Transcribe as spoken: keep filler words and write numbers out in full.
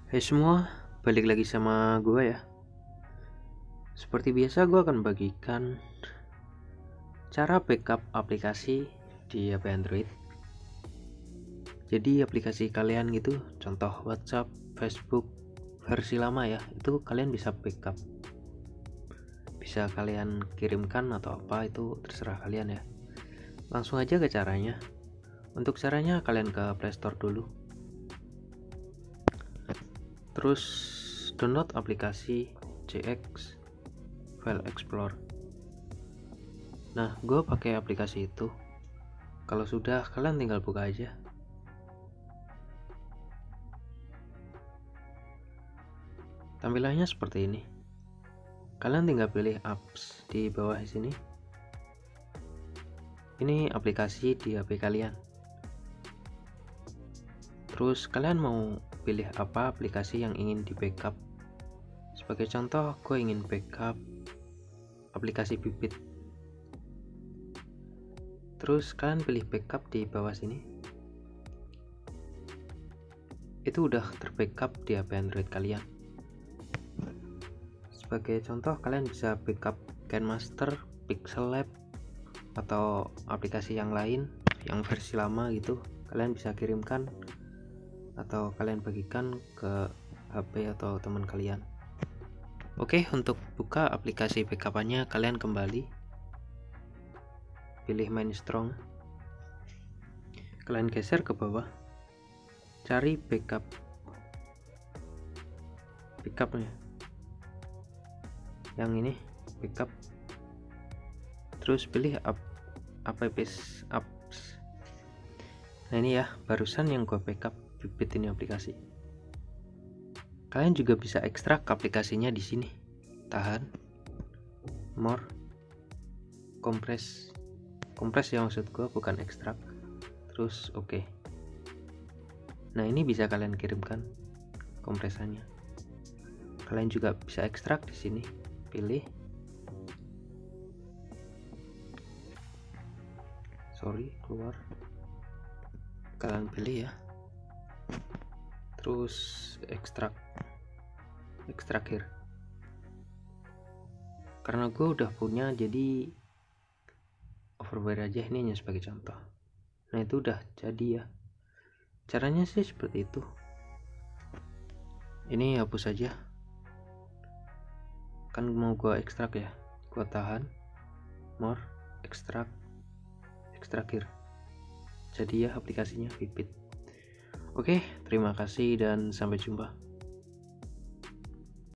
Hai semua, balik lagi sama gue ya. Seperti biasa gue akan bagikan cara backup aplikasi di H P Android. Jadi aplikasi kalian gitu, contoh WhatsApp, Facebook, versi lama ya, itu kalian bisa backup. Bisa kalian kirimkan atau apa, itu terserah kalian ya. Langsung aja ke caranya. Untuk caranya kalian ke Play Store dulu. Terus download aplikasi J X File Explorer. Nah, gue pakai aplikasi itu. Kalau sudah, kalian tinggal buka aja. Tampilannya seperti ini. Kalian tinggal pilih apps di bawah sini. Ini aplikasi di H P kalian. Terus kalian mau pilih apa aplikasi yang ingin di backup. Sebagai contoh, gue ingin backup aplikasi Bibit. Terus kalian pilih backup di bawah sini. Itu udah terbackup di H P Android kalian. Sebagai contoh, kalian bisa backup KineMaster, Pixel Lab, atau aplikasi yang lain yang versi lama gitu. Kalian bisa kirimkan atau kalian bagikan ke H P atau teman kalian. Oke, untuk buka aplikasi backupannya kalian kembali pilih main strong, kalian geser ke bawah, cari backup backupnya yang ini, backup, terus pilih app apps apps. Nah ini ya, barusan yang gue backup Bibit ini aplikasi. Kalian juga bisa ekstrak aplikasinya di sini. Tahan, more, kompres, kompres ya maksud gue, bukan ekstrak. Terus oke. Okay. Nah ini bisa kalian kirimkan kompresannya. Kalian juga bisa ekstrak di sini. Pilih. Sorry, keluar. Kalian pilih ya. Terus ekstrak. Ekstrak here. Karena gue udah punya, jadi overwrite aja, ini hanya sebagai contoh. Nah itu udah jadi ya. Caranya sih seperti itu. Ini hapus aja. Kan mau gue ekstrak ya. Gue tahan, more, ekstrak, ekstrak here. Jadi ya aplikasinya Bibit. Oke, terima kasih dan sampai jumpa.